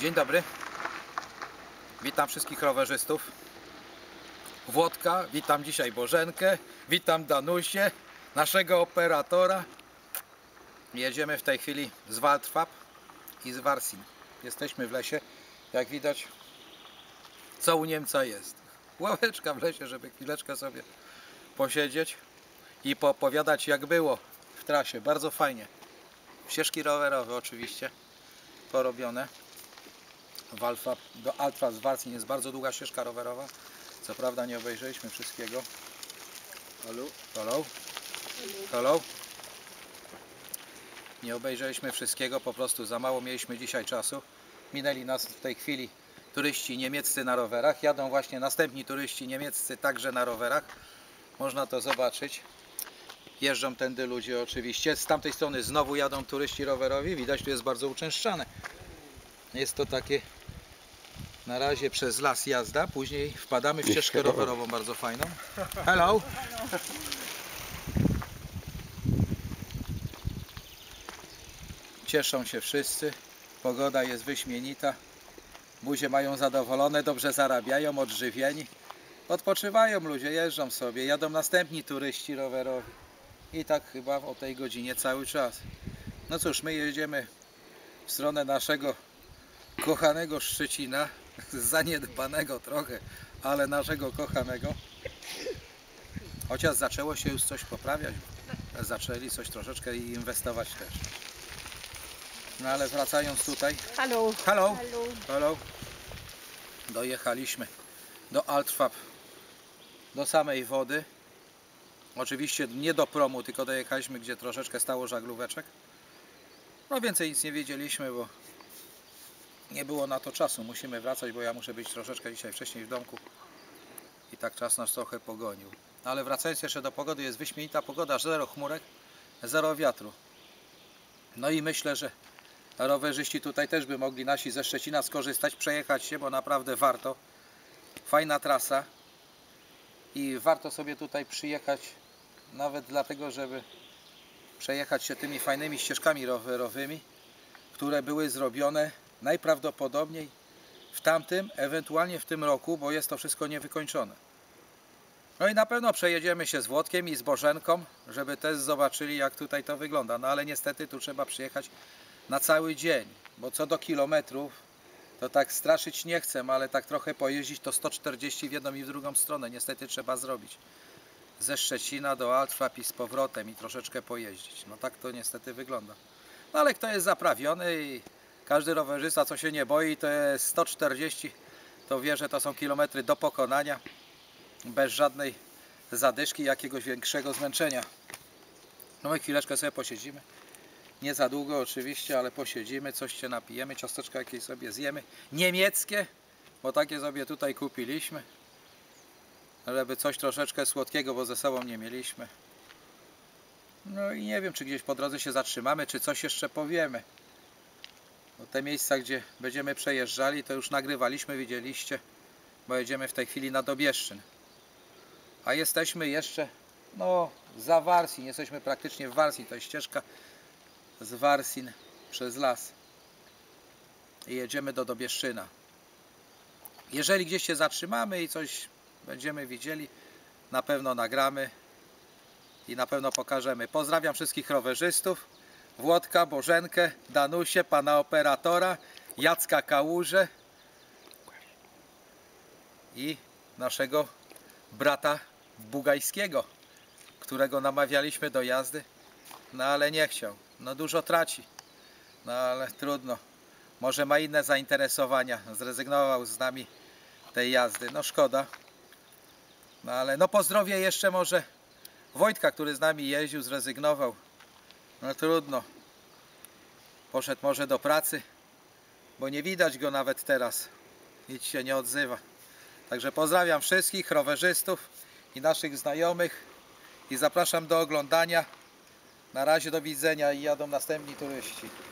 Dzień dobry, witam wszystkich rowerzystów Włodka, witam dzisiaj Bożenkę, witam Danusię, naszego operatora. Jedziemy w tej chwili z Waldfab i z Warsin. Jesteśmy w lesie, jak widać co u Niemca jest. Ławeczka w lesie, żeby chwileczkę sobie posiedzieć i poopowiadać jak było w trasie. Bardzo fajnie. Ścieżki rowerowe oczywiście porobione. Waldfab do Altfab z Warsin jest bardzo długa ścieżka rowerowa. Co prawda nie obejrzeliśmy wszystkiego. Hello. Nie obejrzeliśmy wszystkiego, po prostu za mało mieliśmy dzisiaj czasu. Minęli nas w tej chwili turyści niemieccy na rowerach. Jadą właśnie następni turyści niemieccy także na rowerach. Można to zobaczyć. Jeżdżą tędy ludzie oczywiście. Z tamtej strony znowu jadą turyści rowerowi. Widać, tu jest bardzo uczęszczane. Jest to takie na razie przez las jazda. Później wpadamy w ścieżkę rowerową bardzo fajną. Hello! Cieszą się wszyscy. Pogoda jest wyśmienita. Buzie mają zadowolone, dobrze zarabiają, odżywieni. Odpoczywają ludzie, jeżdżą sobie. Jadą następni turyści rowerowi. I tak chyba o tej godzinie cały czas. No cóż, my jedziemy w stronę naszego kochanego Szczecina. Zaniedbanego trochę, ale naszego kochanego. Chociaż zaczęło się już coś poprawiać. Zaczęli coś troszeczkę inwestować też. No ale wracając tutaj. Hello. Dojechaliśmy do Altfab, do samej wody. Oczywiście nie do promu, tylko dojechaliśmy, gdzie troszeczkę stało żaglóweczek. No więcej nic nie wiedzieliśmy, bo nie było na to czasu. Musimy wracać, bo ja muszę być troszeczkę dzisiaj wcześniej w domku. I tak czas nas trochę pogonił. Ale wracając jeszcze do pogody, jest wyśmienita pogoda, zero chmurek, zero wiatru. No i myślę, że rowerzyści tutaj też by mogli nasi ze Szczecina skorzystać, przejechać się, bo naprawdę warto. Fajna trasa i warto sobie tutaj przyjechać nawet dlatego, żeby przejechać się tymi fajnymi ścieżkami rowerowymi, które były zrobione najprawdopodobniej w tamtym, ewentualnie w tym roku, bo jest to wszystko niewykończone. No i na pewno przejedziemy się z Włodkiem i z Bożenką, żeby też zobaczyli, jak tutaj to wygląda. No ale niestety tu trzeba przyjechać na cały dzień, bo co do kilometrów, to tak straszyć nie chcę, ale tak trochę pojeździć to 140 w jedną i w drugą stronę. Niestety trzeba zrobić. Ze Szczecina do Altfab i z powrotem i troszeczkę pojeździć. No tak to niestety wygląda. No ale kto jest zaprawiony i każdy rowerzysta, co się nie boi, to jest 140, to wie, że to są kilometry do pokonania, bez żadnej zadyszki, jakiegoś większego zmęczenia. No my chwileczkę sobie posiedzimy. Nie za długo oczywiście, ale posiedzimy, coś się napijemy, ciasteczka jakieś sobie zjemy. Niemieckie, bo takie sobie tutaj kupiliśmy. Żeby coś troszeczkę słodkiego, bo ze sobą nie mieliśmy. No i nie wiem, czy gdzieś po drodze się zatrzymamy, czy coś jeszcze powiemy. Bo te miejsca, gdzie będziemy przejeżdżali, to już nagrywaliśmy, widzieliście, bo jedziemy w tej chwili na Dobieszczyn. A jesteśmy jeszcze, no, za Warsin, jesteśmy praktycznie w Warsin, to jest ścieżka z Warsin przez las. I jedziemy do Dobieszczyna. Jeżeli gdzieś się zatrzymamy i coś będziemy widzieli, na pewno nagramy i na pewno pokażemy. Pozdrawiam wszystkich rowerzystów, Włodka, Bożenkę, Danusię, pana operatora, Jacka Kałużę i naszego brata Bugajskiego, którego namawialiśmy do jazdy, no ale nie chciał. No dużo traci, no ale trudno. Może ma inne zainteresowania. Zrezygnował z nami tej jazdy. No szkoda. No ale no pozdrowię jeszcze może Wojtka, który z nami jeździł, zrezygnował. No trudno. Poszedł może do pracy, bo nie widać go nawet teraz. Nic się nie odzywa. Także pozdrawiam wszystkich rowerzystów i naszych znajomych i zapraszam do oglądania. Na razie do widzenia i jadą następni turyści.